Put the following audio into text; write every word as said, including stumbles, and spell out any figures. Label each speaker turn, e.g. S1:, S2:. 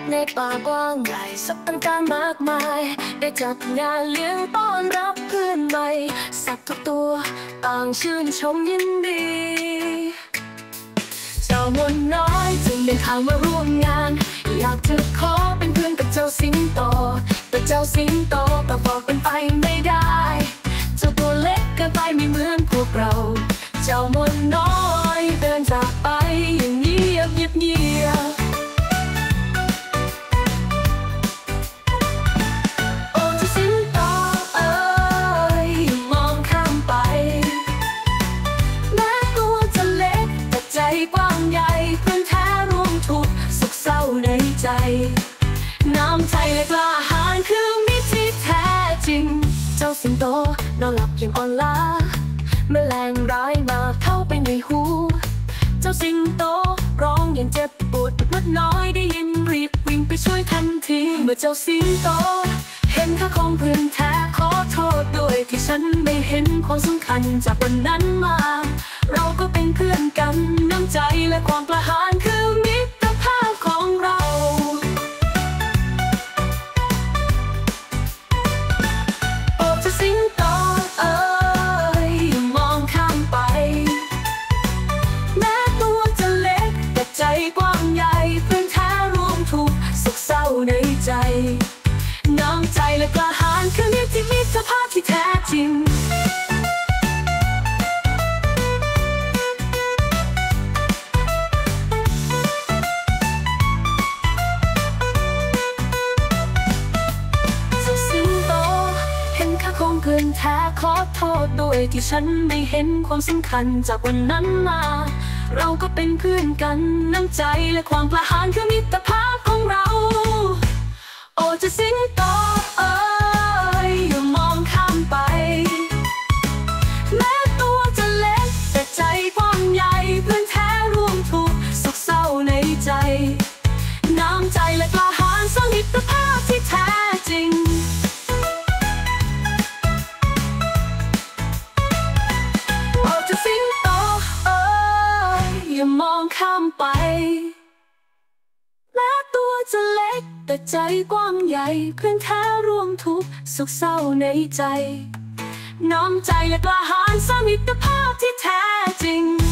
S1: ในป่ากว้างใหญ่สับต่างๆมากมายได้จัดงานเลี้ยงต้อนรับเพื่อนใหม่สัตว์ทุกตัวต่างชื่นชมยินดีเจ้ามนน้อยจึงเดินทางมาร่วมงานอยากจะขอเป็นเพื่อนกับเจ้าสิงโตแต่เจ้าสิงโตก็บอกเป็นไปไม่ได้เจ้าตัวเล็กเกินไปไม่เหมือนพวกเราเจ้ามนน้อยเดินจากไปอย่างเงียบเงียบเงียบโอ้เจ้าสิงโตเอ้ยมองข้ามไปแม้ตัวจะเล็กแต่ใจกว้างใหญ่เพื่อนแท้ร่วมทุกข์สุขเศร้าในใจน้ำใจและกล้าหาญคือมิตรที่แท้จริงเจ้าสิงโตนอนหลับอย่างอ่อนล้าแมลงร้ายมาเข้าไปในหูเจ้าสิงโตร้องอย่างเจ็บปวดมดน้อยได้ยินรีบวิ่งไปช่วยทันทีเมื่อเจ้าสิงโตเห็นค่าของเพื่อนแท้ขอโทษด้วยที่ฉันไม่เห็นความสำคัญจากวันนั้นมาเราก็เป็นเพื่อนกันน้ำใจและความกล้าหาญคือมิตรภาพของเราโอ้เจ้าสิงโตเอ้ยมองข้ามไปแม้ตัวจะเล็กแต่ใจกว้างใหญ่เพื่อนแท้ร่วมทุกข์สุขเศร้าในใจน้ำใจและกล้าหาญคือมิตรที่มิตรภาพที่แท้จริงคงเกินแท้ขอโทษด้วยที่ฉันไม่เห็นความสำคัญจากวันนั้นมาเราก็เป็นเพื่อนกันน้ำใจและความกล้าหาญคือมิตรภาพของเราโอ้เจ้าสิงโตเอ้ยอย่ามองข้ามไปแม้ตัวจะเล็กแต่ใจกว้างใหญ่เพื่อนแท้ร่วมทุกข์สุขเศร้าในใจน้ำใจและกล้าหาญสร้างมิตรภาพที่แท้จริงสิงโตเอ้ยอย่ามองข้ามไปแม้ตัวจะเล็กแต่ใจกว้างใหญ่เพื่อนแท้ร่วมทุกข์สุขเศร้าในใจน้ำใจและกล้าหาญสร้างมิตรภาพที่แท้จริง